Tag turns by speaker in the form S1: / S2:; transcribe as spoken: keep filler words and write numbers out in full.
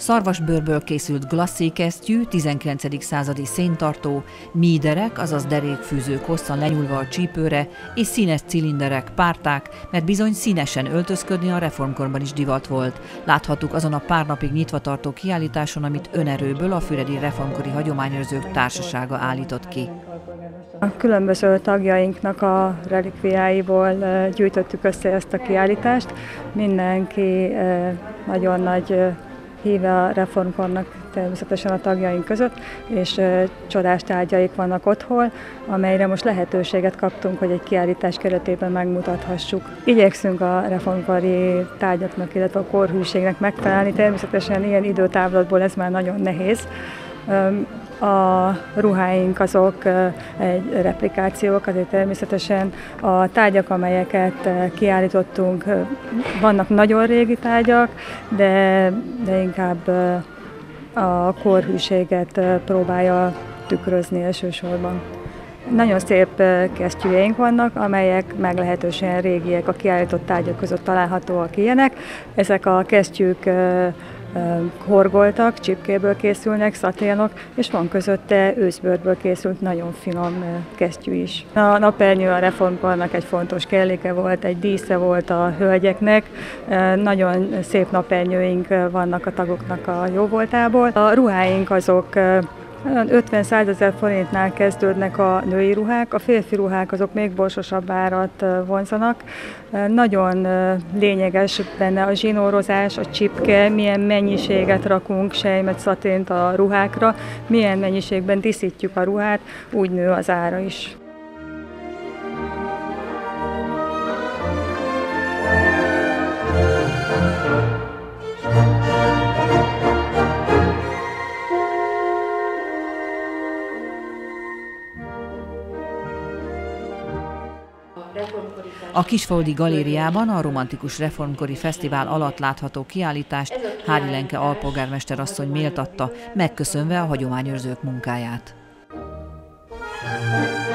S1: Szarvasbőrből készült glasszékesztyű, tizenkilencedik századi széntartó, míderek, azaz derékfűzők hosszan lenyúlva a csípőre, és színes cilinderek, párták, mert bizony színesen öltözködni a reformkorban is divat volt. Láthattuk azon a pár napig nyitva tartó kiállításon, amit önerőből a füredi reformkori hagyományőrzők társasága állított ki.
S2: A különböző tagjainknak a relikviáiból gyűjtöttük össze ezt a kiállítást. Mindenki nagyon nagy híve a reformkornak természetesen a tagjaink között, és csodás tárgyaik vannak otthon, amelyre most lehetőséget kaptunk, hogy egy kiállítás keretében megmutathassuk. Igyekszünk a reformkori tárgyaknak, illetve a korhűségnek megfelelni, természetesen ilyen időtávlatból ez már nagyon nehéz. A ruháink azok egy replikációk, azért természetesen a tárgyak, amelyeket kiállítottunk, vannak nagyon régi tárgyak, de, de inkább a korhűséget próbálja tükrözni elsősorban. Nagyon szép kesztyűjeink vannak, amelyek meglehetősen régiek, a kiállított tárgyak között találhatóak ilyenek. Ezek a kesztyűk horgoltak, csipkéből készülnek, szaténok, és van közötte őszbőrből készült nagyon finom kesztyű is. A napernyő a reformkornak egy fontos kelléke volt, egy dísze volt a hölgyeknek. Nagyon szép napernyőink vannak a tagoknak a jóvoltából. A ruháink azok ötven-százezer forintnál kezdődnek a női ruhák, a férfi ruhák azok még borsosabb árat vonzanak. Nagyon lényeges benne a zsinórozás, a csipke, milyen mennyiséget rakunk selymet, szatént a ruhákra, milyen mennyiségben díszítjük a ruhát, úgy nő az ára is.
S1: A Kisfaludi Galériában a Romantikus Reformkori Fesztivál alatt látható kiállítást Hári Lenke alpolgármester asszony méltatta, megköszönve a hagyományőrzők munkáját.